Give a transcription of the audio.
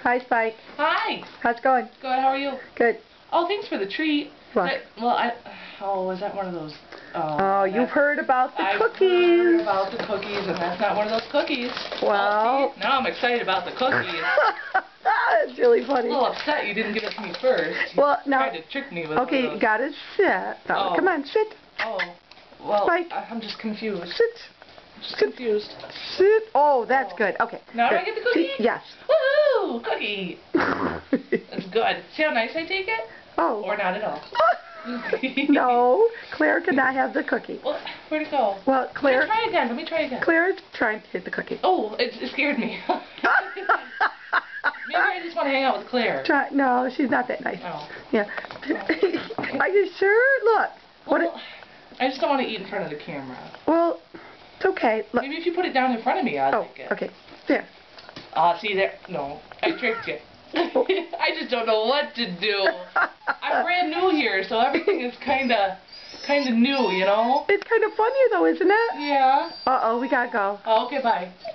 Hi, Spike. Hi. How's it going? Good. How are you? Good. Oh, thanks for the treat. What? Is that one of those? Oh, you've heard about the cookies. I've heard about the cookies, and that's not one of those cookies. Well. Oh, see? Now I'm excited about the cookies. It's really funny. I'm a little upset you didn't give it to me first. Well, now. Tried to trick me with Okay, you gotta sit. Now, Oh. come on, sit. Oh. Well, Spike. I'm just confused. Sit. I'm just confused. Sit. Oh, that's good. Okay. Now good. do I get the cookie? Yes. Woohoo! Cookie. That's good. See how nice I take it? Oh. Or not at all. No, Claire cannot have the cookie. Well, where'd it go? Well, Claire. Let me try again. Let me try again. Claire is trying to get the cookie. Oh, it scared me. Maybe I just want to hang out with Claire. No, she's not that nice. Oh. Yeah. Are you sure? Look. Well, I just don't want to eat in front of the camera. Well, it's okay. Look. Maybe if you put it down in front of me, I'll take it. Okay. There. See there? No, I tricked you. I just don't know what to do. I'm brand new here, so everything is kind of new, you know? It's kind of funny though, isn't it? Yeah. Uh-oh, we gotta go. Oh, okay, bye.